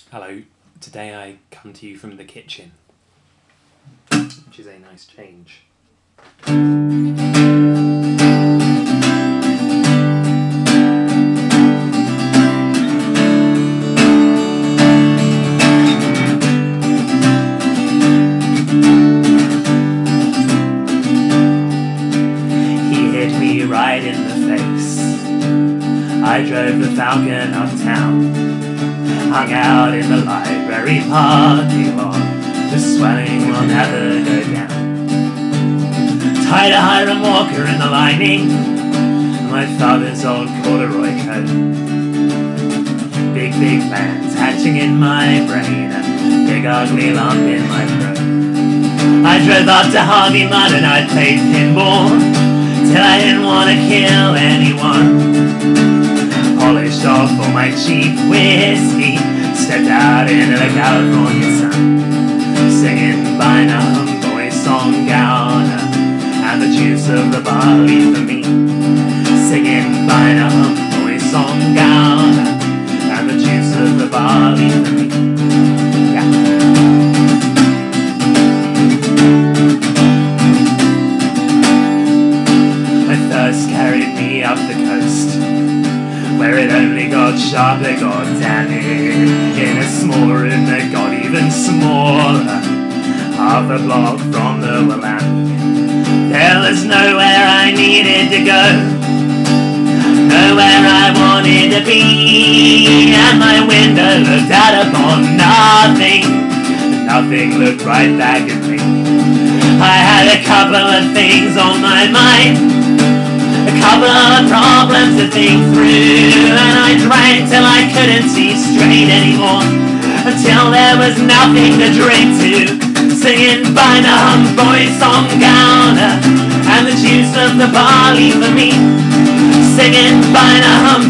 Hello, today I come to you from the kitchen, which is a nice change. He hit me right in the face. I drove the Falcon uptown, hung out in the library parking lot. The swelling will never go down. Tied a Hiram Walker in the lining, my father's old corduroy coat. Big plans hatching in my brain, a big ugly lump in my throat. I drove up to Harvey Mudd and I played pinball till I didn't want to kill anyone. Polished off all my cheap whiskey, stepped out into the California sun, singing Bynum Boy Song Gown and the juice of the barley for me. Singing Bynum Boy Song Gown and the juice of the barley for me. Yeah. My thirst carried me up the coast, where it only got sharper, goddammit, in a small room that got even smaller, half a block from the Willamette. There was nowhere I needed to go, nowhere I wanted to be, and my window looked out upon nothing, and nothing looked right back at me. I had a couple of things on my mind, a couple of problems to think through, and I drank till I couldn't see straight anymore, until there was nothing to drink to. Singing Bynum Boy Song Gown and the juice of the barley for me. Singing Bynum